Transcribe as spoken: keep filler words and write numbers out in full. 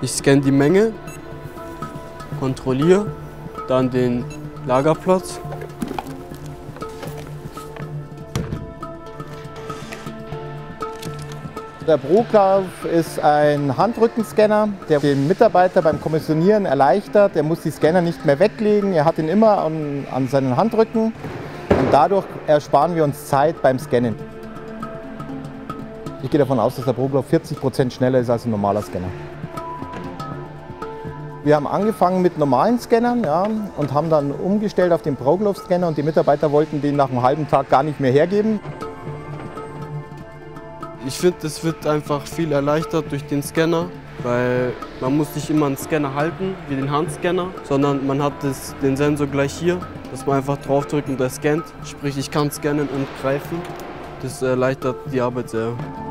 Ich scanne die Menge, kontrolliere dann den Lagerplatz. Der ProGlove ist ein Handrückenscanner, der den Mitarbeiter beim Kommissionieren erleichtert. Er muss die Scanner nicht mehr weglegen, er hat ihn immer an, an seinen Handrücken und dadurch ersparen wir uns Zeit beim Scannen. Ich gehe davon aus, dass der ProGlove vierzig Prozent schneller ist als ein normaler Scanner. Wir haben angefangen mit normalen Scannern, ja, und haben dann umgestellt auf den ProGlove-Scanner und die Mitarbeiter wollten den nach einem halben Tag gar nicht mehr hergeben. Ich finde, es wird einfach viel erleichtert durch den Scanner, weil man muss nicht immer einen Scanner halten, wie den Handscanner, sondern man hat das, den Sensor gleich hier, dass man einfach draufdrückt und der scannt. Sprich, ich kann scannen und greifen. Das erleichtert die Arbeit sehr.